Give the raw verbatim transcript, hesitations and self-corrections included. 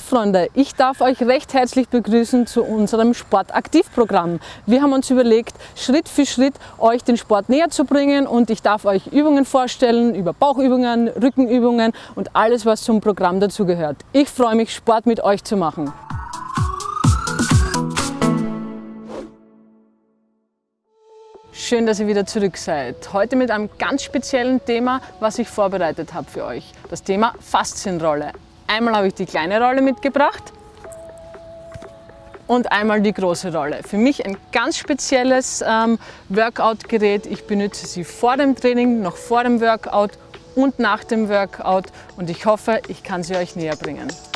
Sportfreunde, ich darf euch recht herzlich begrüßen zu unserem Sportaktivprogramm. Wir haben uns überlegt, Schritt für Schritt euch den Sport näher zu bringen und ich darf euch Übungen vorstellen, über Bauchübungen, Rückenübungen und alles, was zum Programm dazugehört. Ich freue mich, Sport mit euch zu machen. Schön, dass ihr wieder zurück seid. Heute mit einem ganz speziellen Thema, was ich vorbereitet habe für euch. Das Thema Faszienrolle. Einmal habe ich die kleine Rolle mitgebracht und einmal die große Rolle. Für mich ein ganz spezielles ähm, Workout-Gerät. Ich benutze sie vor dem Training, noch vor dem Workout und nach dem Workout und ich hoffe, ich kann sie euch näher bringen.